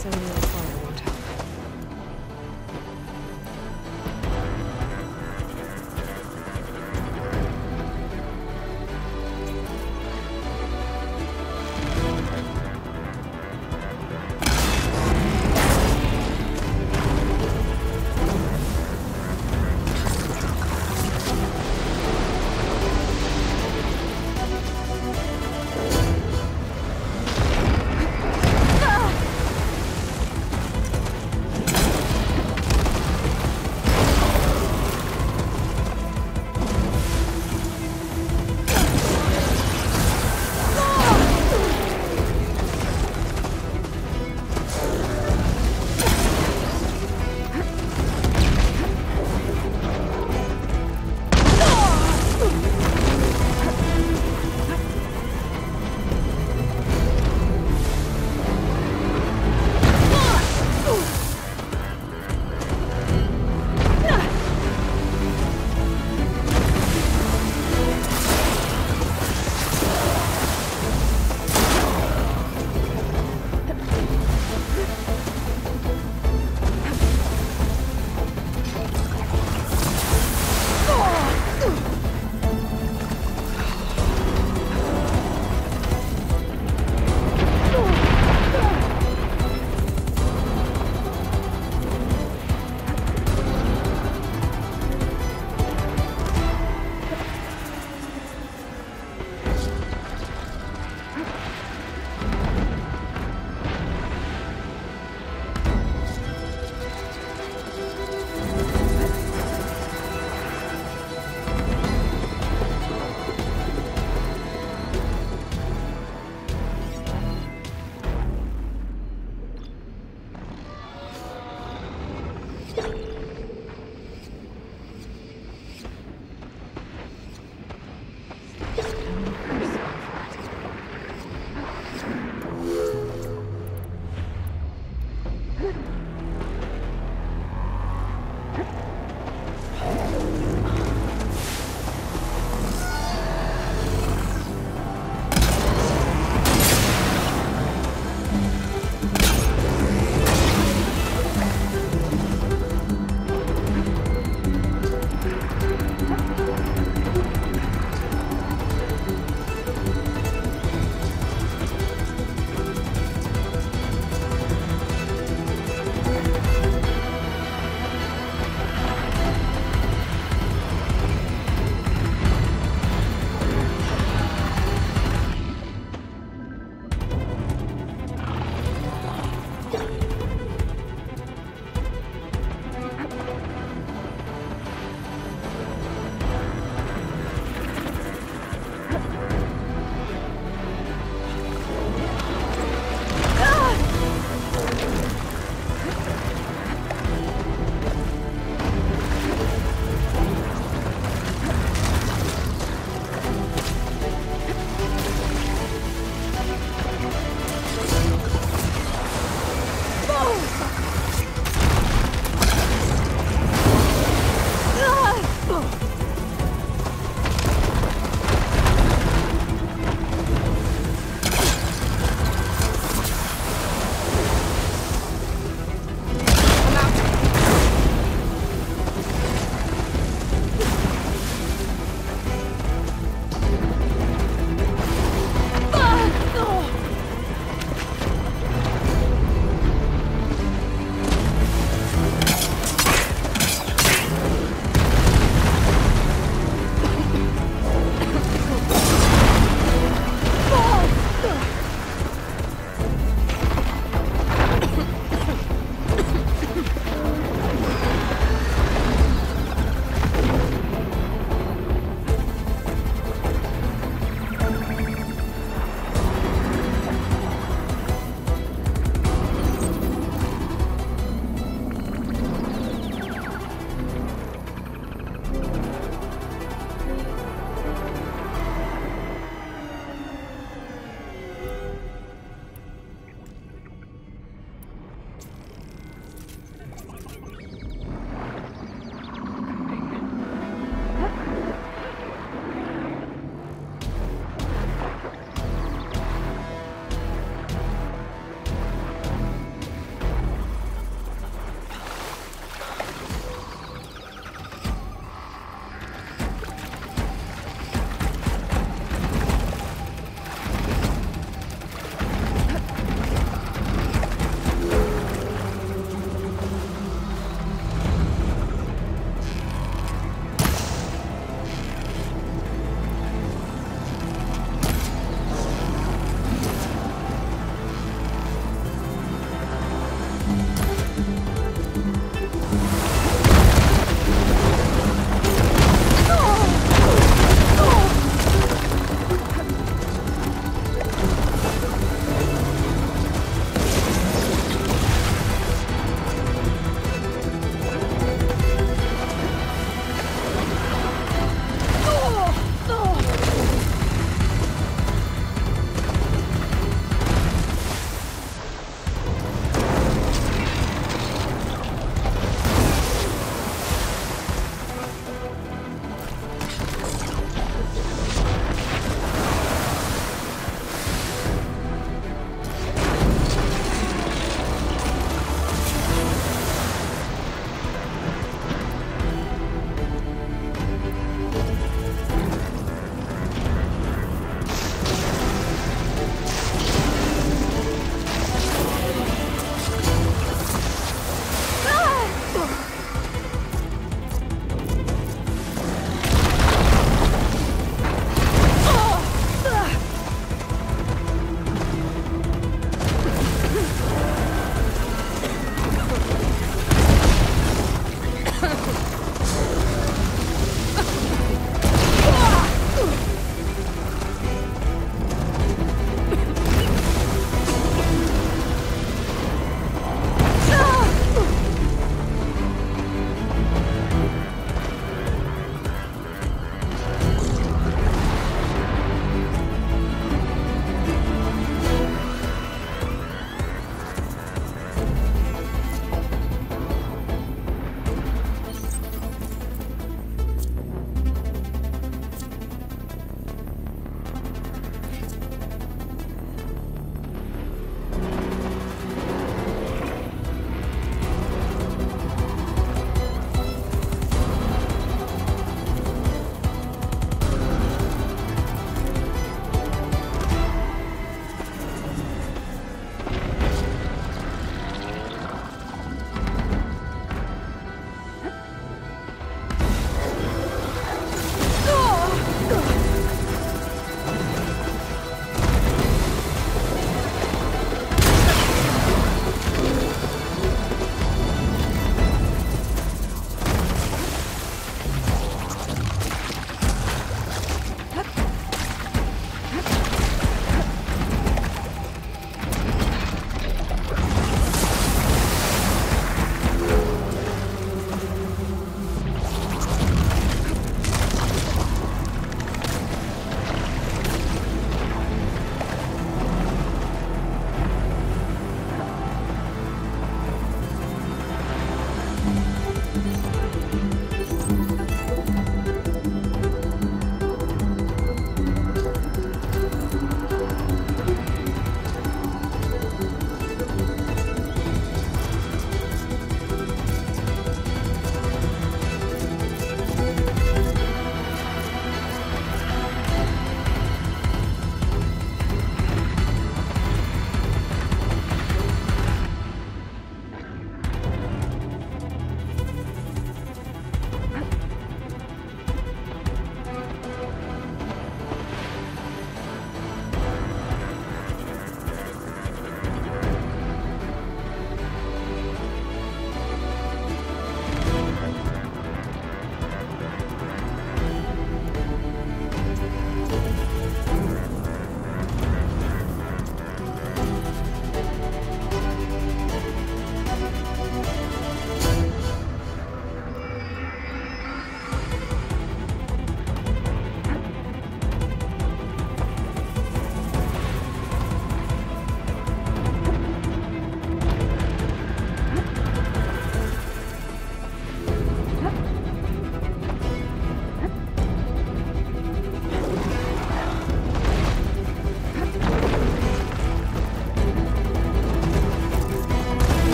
So your father won't help.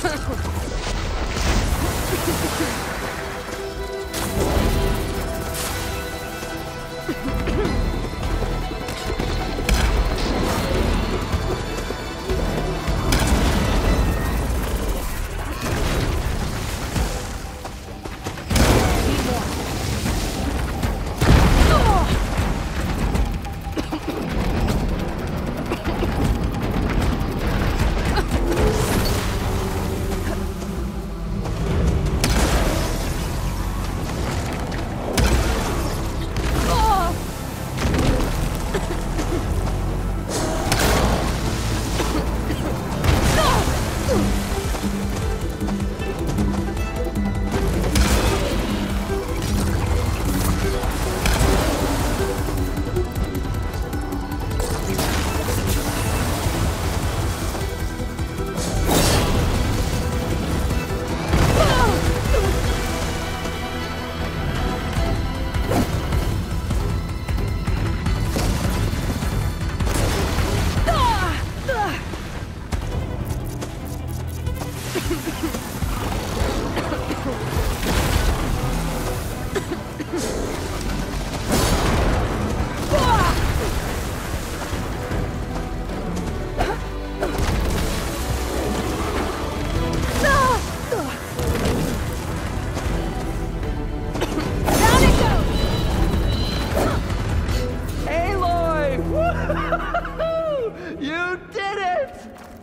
You did it!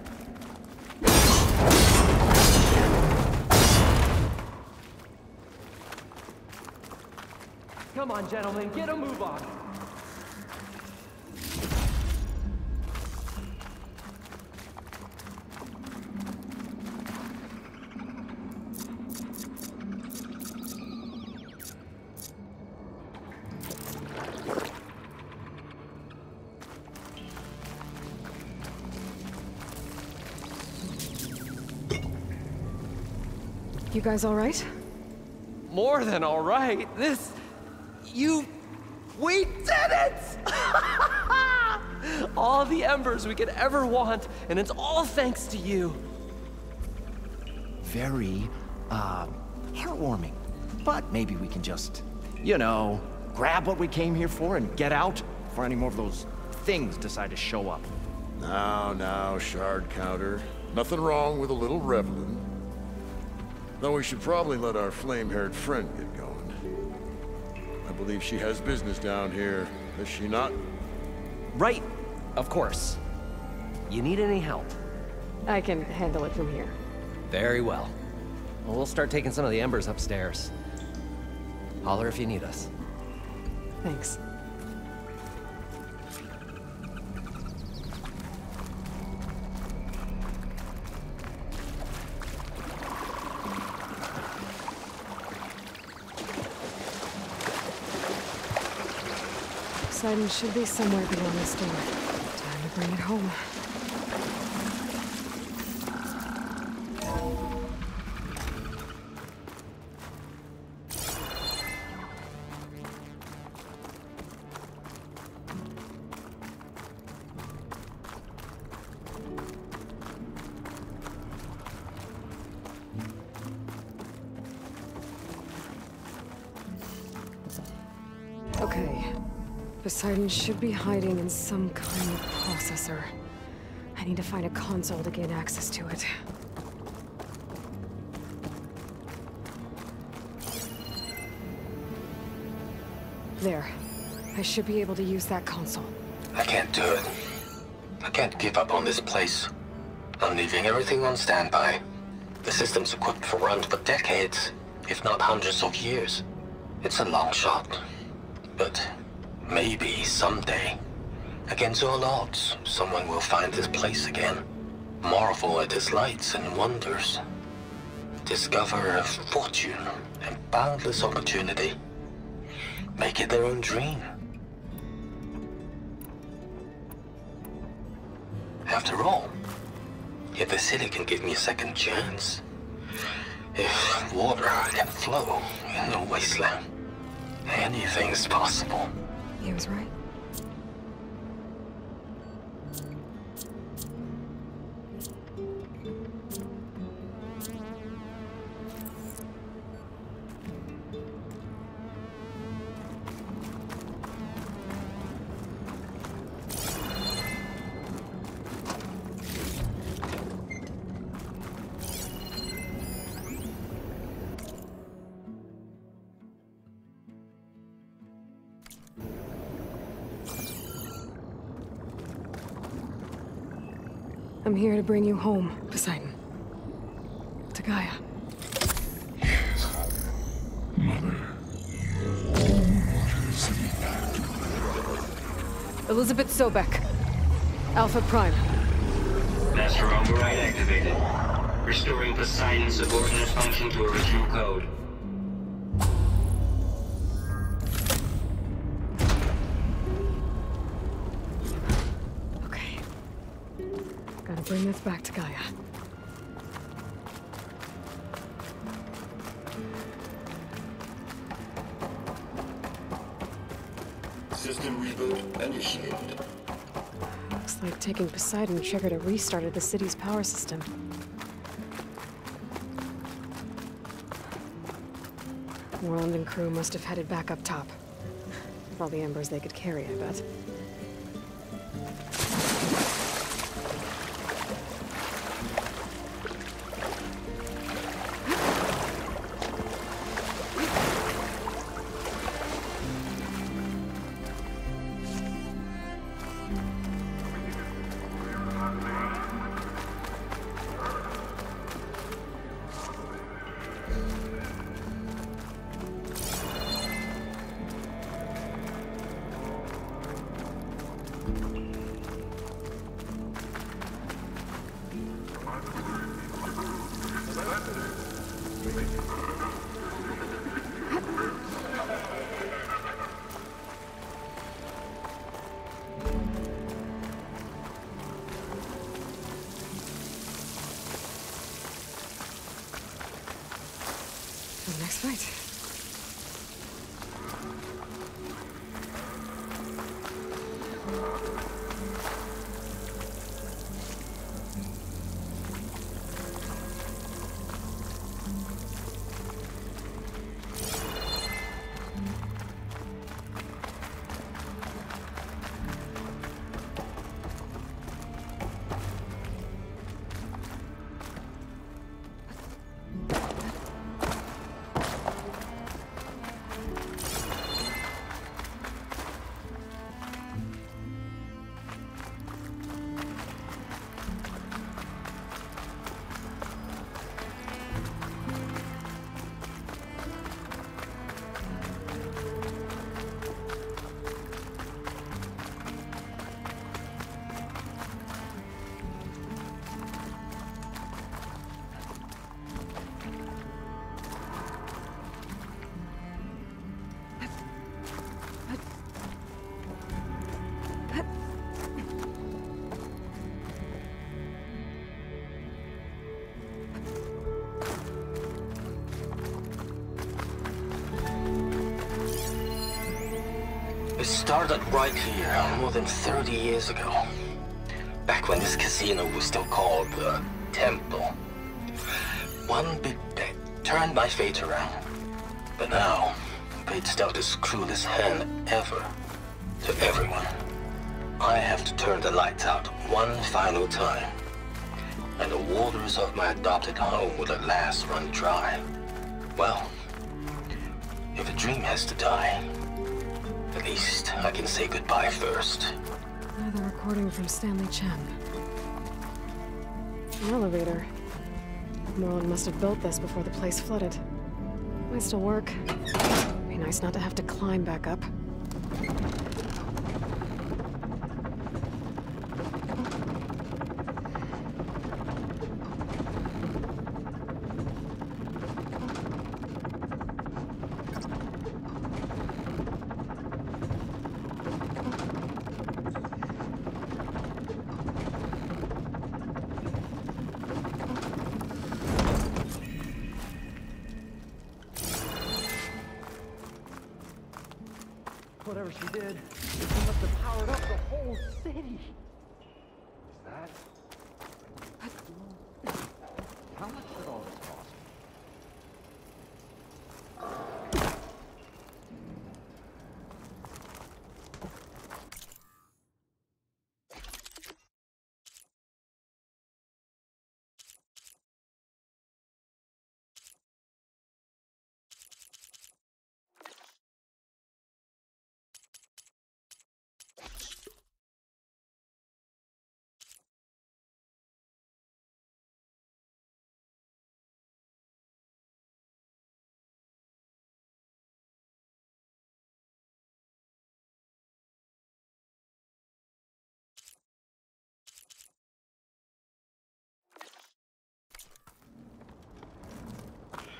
Come on, gentlemen, get a move on. You guys all right? More than all right. We did it! All the embers we could ever want, and it's all thanks to you. Very, heartwarming. But maybe we can just, you know, grab what we came here for and get out before any more of those things decide to show up. Now, Shard Counter. Nothing wrong with a little reveling. Though we should probably let our flame-haired friend get going. I believe she has business down here, does she not? Right, of course. You need any help? I can handle it from here. Very well. Well, we'll start taking some of the embers upstairs. Holler if you need us. Thanks. Poseidon should be somewhere beyond this door. Time to bring it home. Okay. Poseidon should be hiding in some kind of processor. I need to find a console to gain access to it. There. I should be able to use that console. I can't do it. I can't give up on this place. I'm leaving everything on standby. The system's equipped for runs for decades, if not hundreds of years. It's a long shot. But maybe someday, against all odds, someone will find this place again. Marvel at its lights and wonders. Discover a fortune and boundless opportunity. Make it their own dream. After all, if the city can give me a second chance, if water can flow in a wasteland, anything's possible. He was right. I'm here to bring you home, Poseidon. To Gaia. Elizabeth Sobek. Alpha Prime. Master override activated. Restoring Poseidon's subordinate function to original code. Okay. Gotta bring this back to Gaia. System reboot initiated. Looks like taking Poseidon triggered a restart of the city's power system. Morland and crew must have headed back up top. With all the embers they could carry, I bet. For the next fight. It started right here, more than 30 years ago. Back when this casino was still called the Temple. One big bet turned my fate around. But now, fate's dealt this cruelest hand ever to everyone. I have to turn the lights out one final time. And the waters of my adopted home will at last run dry. Well, if a dream has to die, at least I can say goodbye first. Another recording from Stanley Chen. An elevator. Morland must have built this before the place flooded. Might still work. Be nice not to have to climb back up. Whatever she did, she must have powered up the whole city. Is that... How much did all this cost?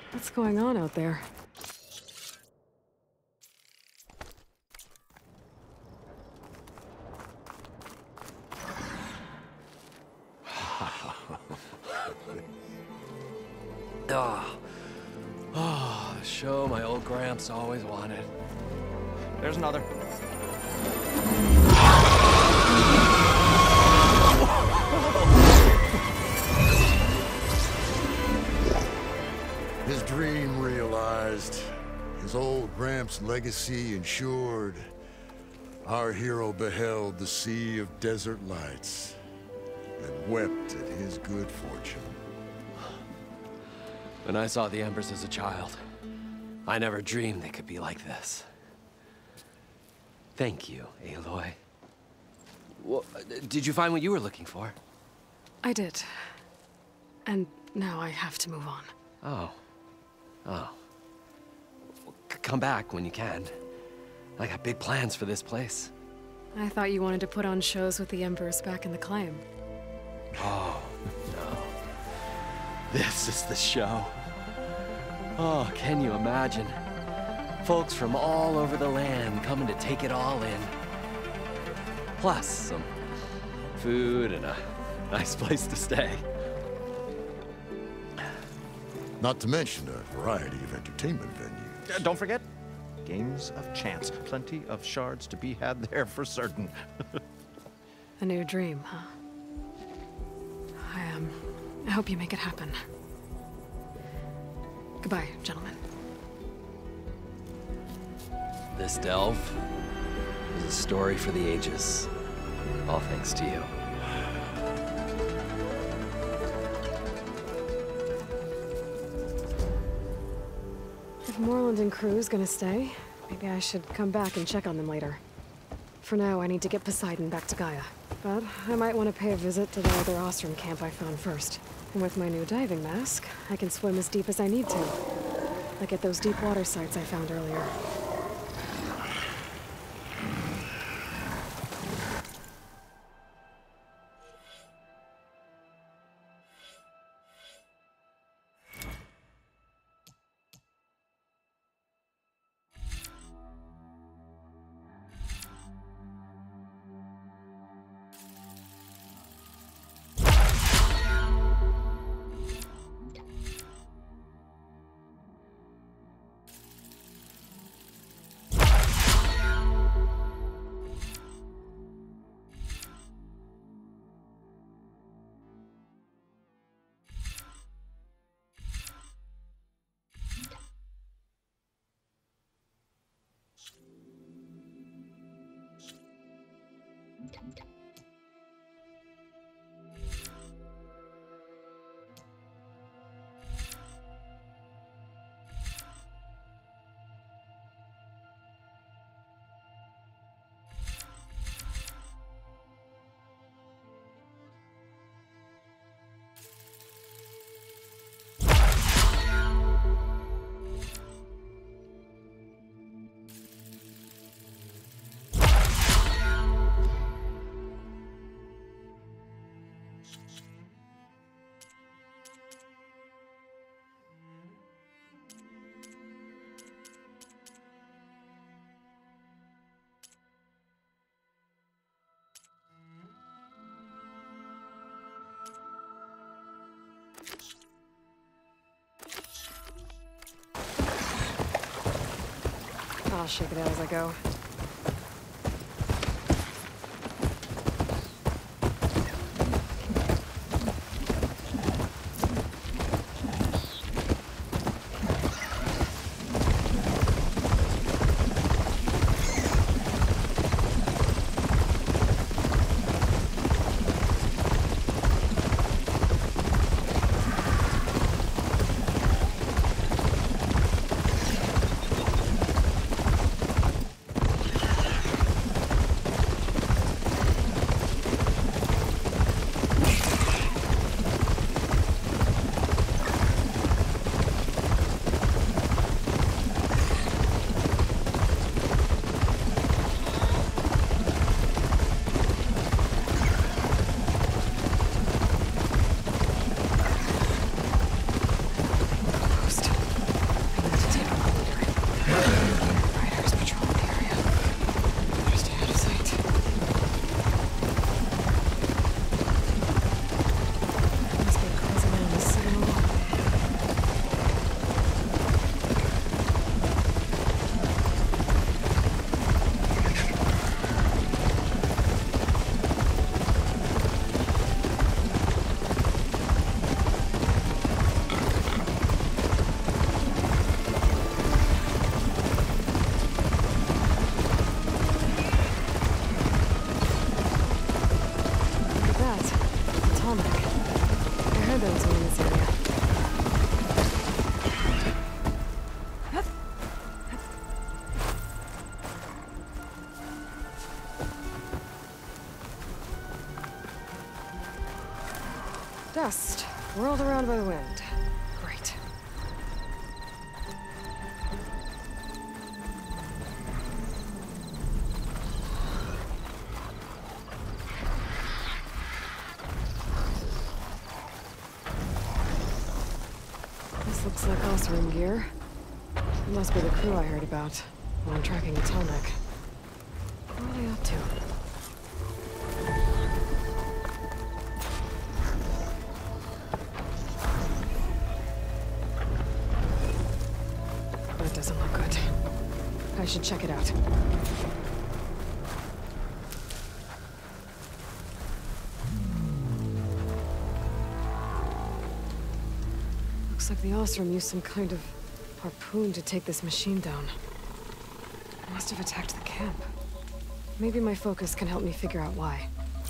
What's going on out there? Oh, the show my old Gramps always wanted. There's another. His dream realized. His old Gramps' legacy ensured. Our hero beheld the sea of desert lights and wept at his good fortune. When I saw the Embers as a child, I never dreamed they could be like this. Thank you, Aloy. Well, did you find what you were looking for? I did. And now I have to move on. Oh. Oh. Well, come back when you can. I got big plans for this place. I thought you wanted to put on shows with the Embers back in the Claim. Oh, no. This is the show. Oh, can you imagine? Folks from all over the land coming to take it all in. Plus, some food and a nice place to stay. Not to mention a variety of entertainment venues. Don't forget, games of chance. Plenty of shards to be had there for certain. A new dream, huh? I hope you make it happen. Goodbye, gentlemen. This delve is a story for the ages. All thanks to you. If Moreland and crew's gonna stay, maybe I should come back and check on them later. For now, I need to get Poseidon back to Gaia. But I might want to pay a visit to the other Ostrom camp I found first. And with my new diving mask, I can swim as deep as I need to. Like at those deep water sites I found earlier. I'll shake it out as I go. passed. Whirled around by the wind. Great. This looks like Oseram gear. It must be the crew I heard about when I'm tracking the Tallneck. What are they up to? That doesn't look good. I should check it out. Looks like the Oseram used some kind of harpoon to take this machine down. It must have attacked the camp. Maybe my focus can help me figure out why.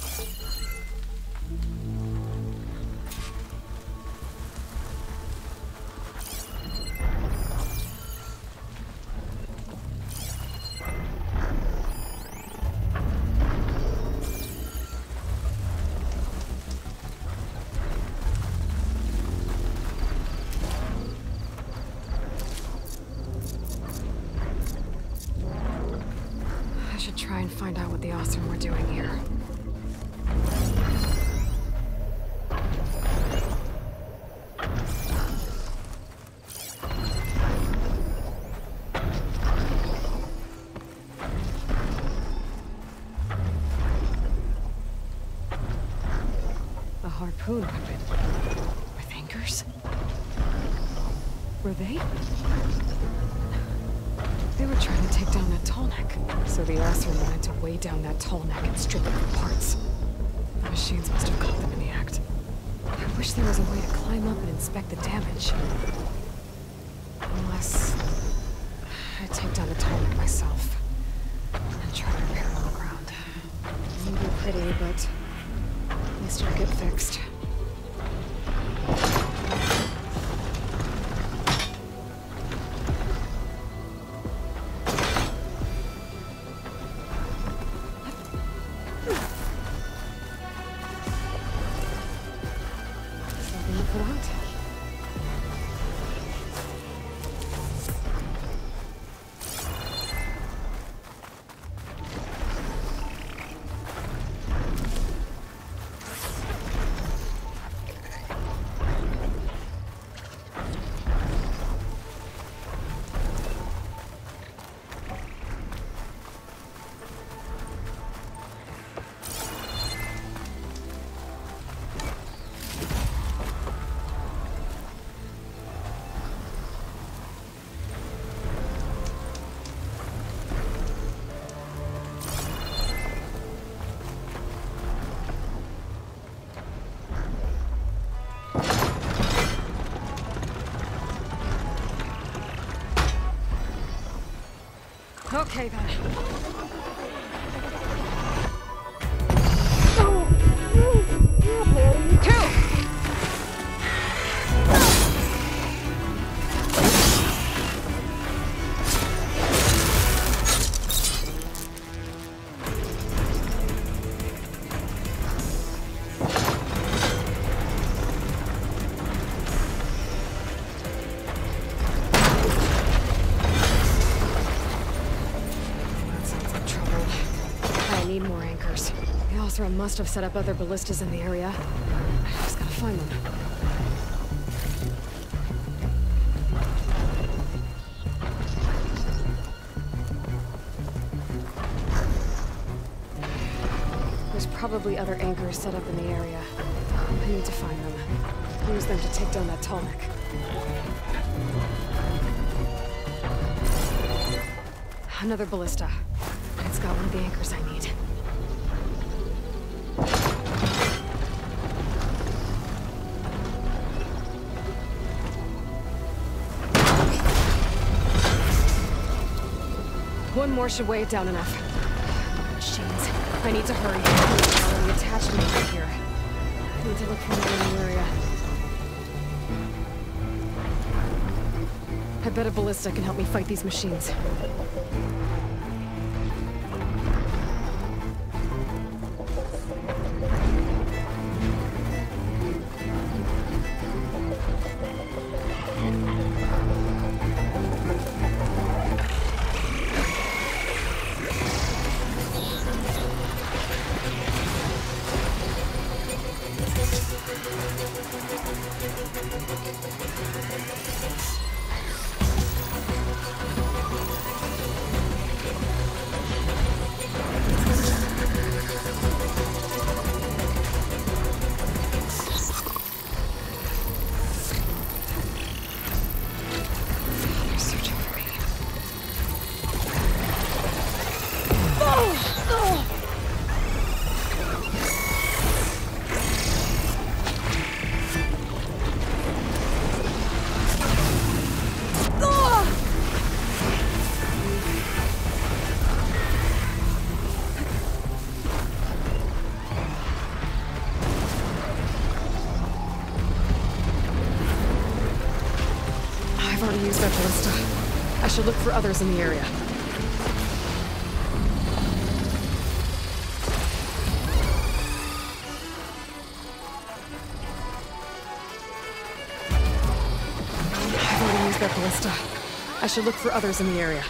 Try and find out what the Oseram were doing here. A harpoon weapon. With anchors? Were they? They were trying to take down that Tallneck. So the Oseram wanted to weigh down that Tallneck and strip it of parts. The machines must have caught them in the act. I wish there was a way to climb up and inspect the damage. Unless I take down the Tallneck myself and try to repair it on the ground. It won't be pretty, but at least it'll get fixed. Okay, then. Oseram must have set up other ballistas in the area. I just gotta find them. There's probably other anchors set up in the area. I need to find them. Use them to take down that Tallneck. Another ballista. It's got one of the anchors I need. One more should weigh it down enough. Machines. I need to hurry. I'm already attached to me right here. I need to look for more in the area. I bet a ballista can help me fight these machines. I've already used that ballista. I should look for others in the area. I've already used that ballista. I should look for others in the area.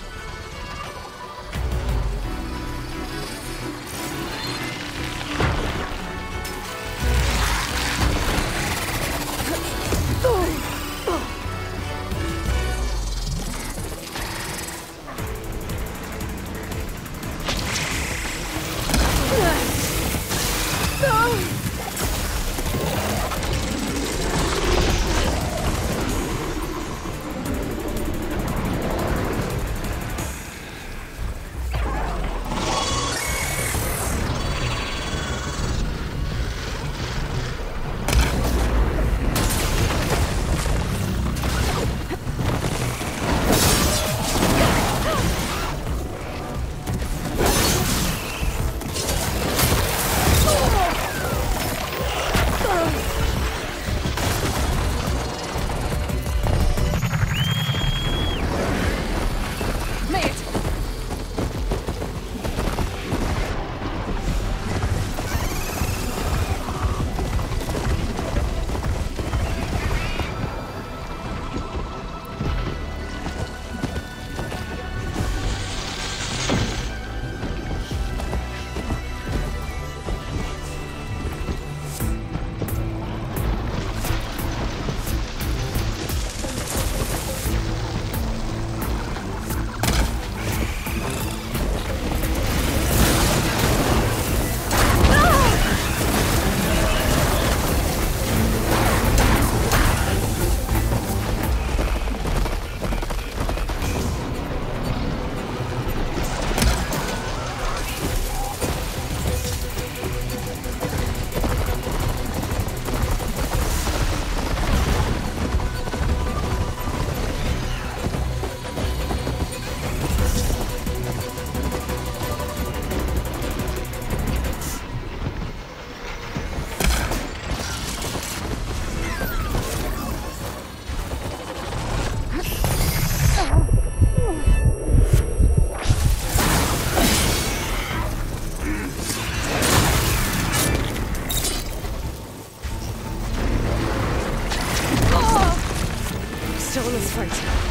Still in this fight.